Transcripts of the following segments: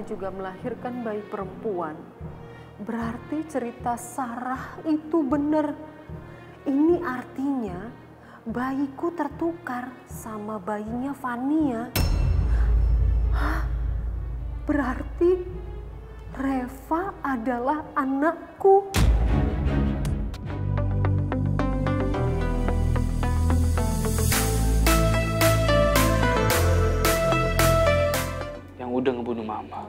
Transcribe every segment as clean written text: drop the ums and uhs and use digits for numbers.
saya juga melahirkan bayi perempuan, berarti cerita Sarah itu benar. Ini artinya bayiku tertukar sama bayinya Fania. Hah? Berarti Reva adalah anakku. Udah ngebunuh mama.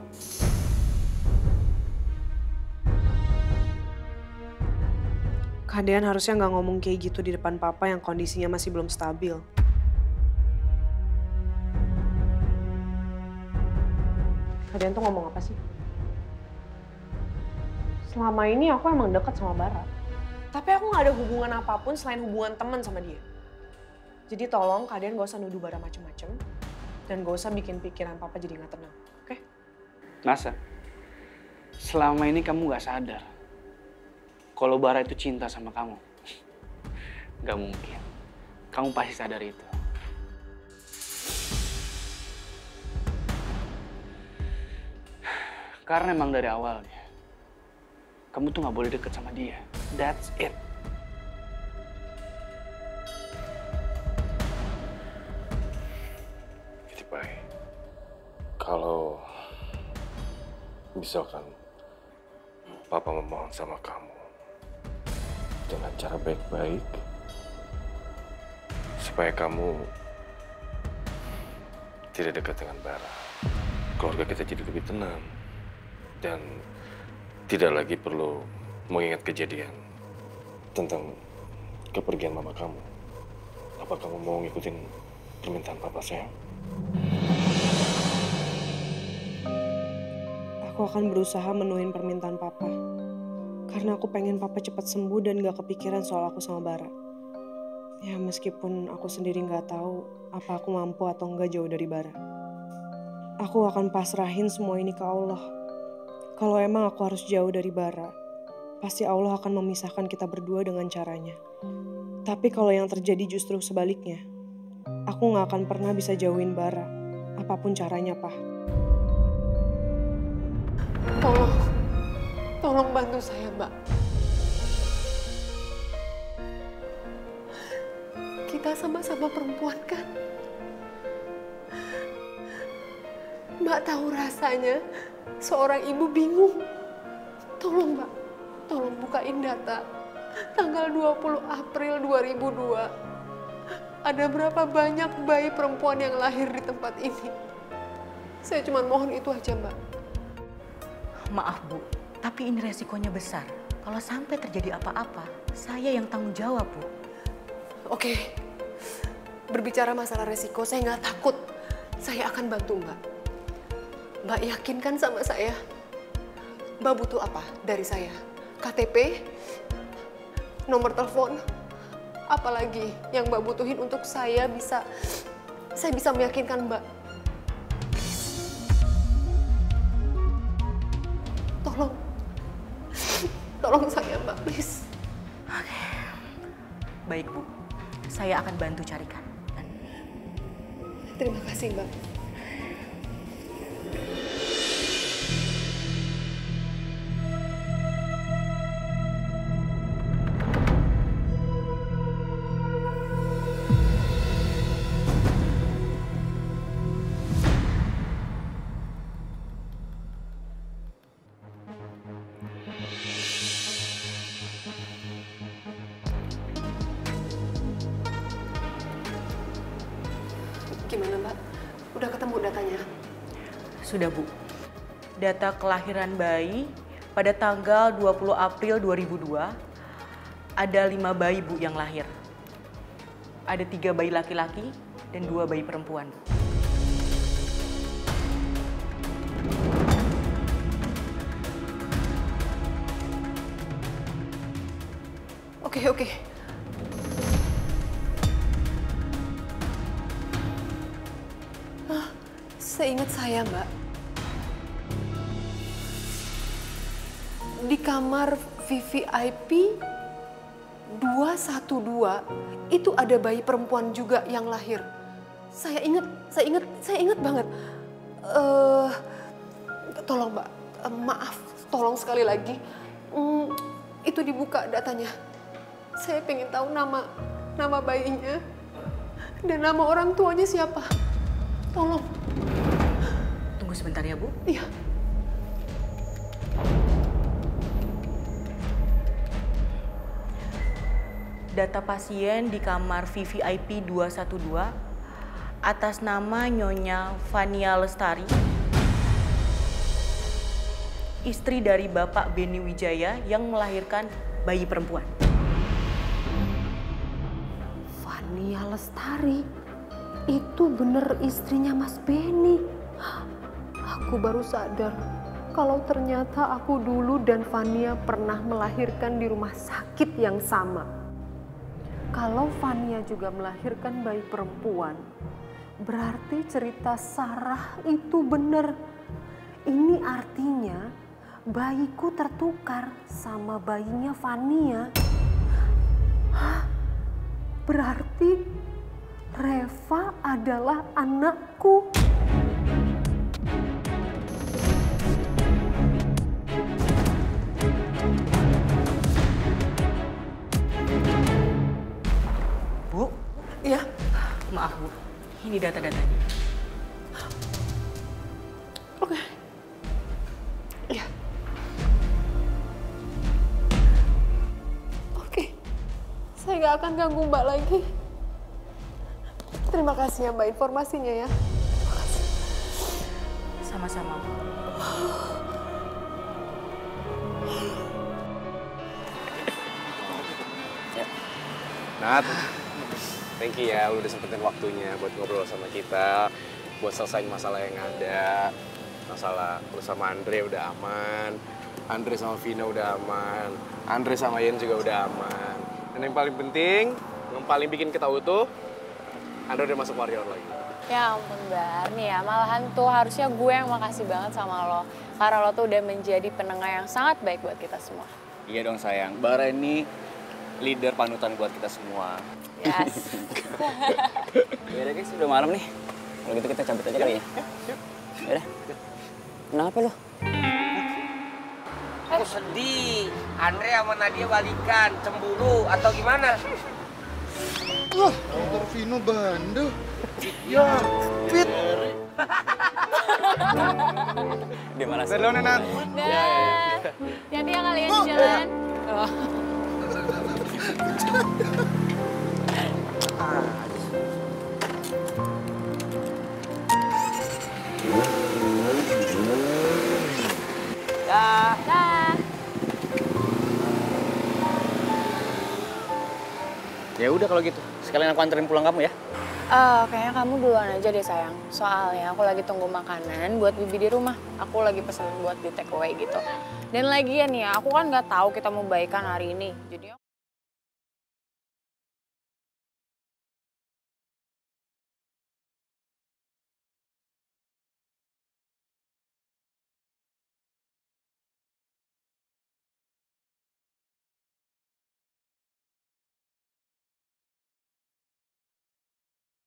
Kak Dean harusnya nggak ngomong kayak gitu di depan papa yang kondisinya masih belum stabil. Kak Dean tuh ngomong apa sih? Selama ini aku emang deket sama Bara. Tapi aku nggak ada hubungan apapun selain hubungan teman sama dia. Jadi tolong Kak Dean gak usah nuduh Bara macem-macem. Dan gak usah bikin pikiran papa jadi gak tenang, oke? Nasa, selama ini kamu gak sadar kalau Bara itu cinta sama kamu. Gak mungkin. Kamu pasti sadar itu. Karena emang dari awalnya, kamu tuh gak boleh deket sama dia. That's it. Kalau misalkan Papa memohon sama kamu dengan cara baik-baik supaya kamu tidak dekat dengan Bara, keluarga kita jadi lebih tenang dan tidak lagi perlu mengingat kejadian tentang kepergian mama kamu. Apa kamu mau ngikutin permintaan Papa sayang? Aku akan berusaha menuhin permintaan papa. Karena aku pengen papa cepat sembuh dan gak kepikiran soal aku sama Bara. Ya meskipun aku sendiri gak tahu apa aku mampu atau enggak jauh dari Bara. Aku akan pasrahin semua ini ke Allah. Kalau emang aku harus jauh dari Bara, pasti Allah akan memisahkan kita berdua dengan caranya. Tapi kalau yang terjadi justru sebaliknya, aku gak akan pernah bisa jauhin Bara. Apapun caranya, Pak. Tolong bantu saya, Mbak. Kita sama-sama perempuan kan? Mbak tahu rasanya seorang ibu bingung. Tolong, Mbak. Tolong bukain data. Tanggal 20 April 2002. Ada berapa banyak bayi perempuan yang lahir di tempat ini? Saya cuma mohon itu aja, Mbak. Maaf, Bu. Tapi ini resikonya besar. Kalau sampai terjadi apa-apa, saya yang tanggung jawab, Bu. Oke, berbicara masalah resiko, saya nggak takut. Saya akan bantu Mbak. Mbak yakinkan sama saya, Mbak butuh apa dari saya? KTP, nomor telepon, apalagi yang Mbak butuhin untuk saya bisa meyakinkan Mbak. Tolong saya, Mbak, please. Oke. Baik, Bu. Saya akan bantu carikan. Terima kasih, Mbak. Gimana, Mbak? Udah ketemu datanya? Sudah, Bu. Data kelahiran bayi pada tanggal 20 April 2002, ada 5 bayi, Bu, yang lahir. Ada 3 bayi laki-laki dan 2 bayi perempuan. Oke. Seingat saya, Mbak, di kamar VVIP 212 itu ada bayi perempuan juga yang lahir. Saya ingat banget. Tolong Mbak, maaf, tolong sekali lagi. Itu dibuka datanya. Saya pengen tahu nama bayinya dan nama orang tuanya siapa. Tolong. Tunggu sebentar ya, Bu. Iya. Data pasien di kamar VVIP 212 atas nama Nyonya Fania Lestari, istri dari Bapak Beni Wijaya yang melahirkan bayi perempuan. Fania Lestari, itu bener istrinya Mas Beni. Aku baru sadar kalau ternyata aku dulu dan Fania pernah melahirkan di rumah sakit yang sama. Kalau Fania juga melahirkan bayi perempuan, berarti cerita Sarah itu benar. Ini artinya bayiku tertukar sama bayinya Fania. Hah? Berarti Reva adalah anakku. Bu, Iya. maaf Bu, ini data-datanya. Oke. Iya. Oke. Saya nggak akan ganggu Mbak lagi. Terima kasih ya Mbak informasinya ya. Sama-sama, Bu. Nat, thank you ya, lu udah sempetin waktunya buat ngobrol sama kita, buat selesaiin masalah yang ada. Masalah lu sama Andre udah aman, Andre sama Vina udah aman, Andre sama Yen juga udah aman. Dan yang paling penting, yang paling bikin kita utuh, Andre udah masuk warrior lagi. Ya ampun Bar, nih ya malahan tuh harusnya gue yang makasih banget sama lo. Karena lo tuh udah menjadi penengah yang sangat baik buat kita semua. Iya dong sayang, Bara ini leader panutan buat kita semua. Yes. Yaudah guys, udah malam nih. Kalau gitu kita cabut aja kali ya. Yaudah. Kenapa lo? Aku sedih. Andre sama Nadia balikan, cemburu atau gimana? Wah, motor Vino bandel. Ya, fit. Dia malah Dulu Nat. Dah. Hati-hati ya kalian di jalan. Oh. Dah. Dah. Ya udah kalau gitu. Sekalian aku anterin pulang kamu ya. Kayaknya kamu duluan aja deh sayang. Soalnya aku lagi tunggu makanan buat Bibi di rumah. Aku lagi pesen buat di take away gitu. Dan lagian ya, aku kan nggak tahu kita mau baikan hari ini. Jadi